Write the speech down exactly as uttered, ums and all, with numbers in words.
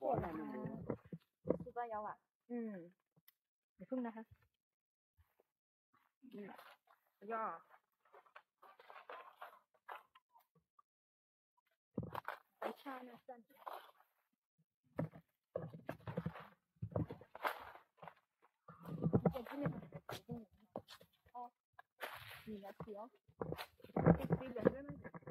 ปวดนะคะสุดยอดอ่ะอืมเดี๋ยวพึ่งนะคะอืมย่อไปชานะจันเป็นที่ไม่ทำเป็นที่อ๋อมีนะเขียวติดสีเหลืองด้วยมั้ย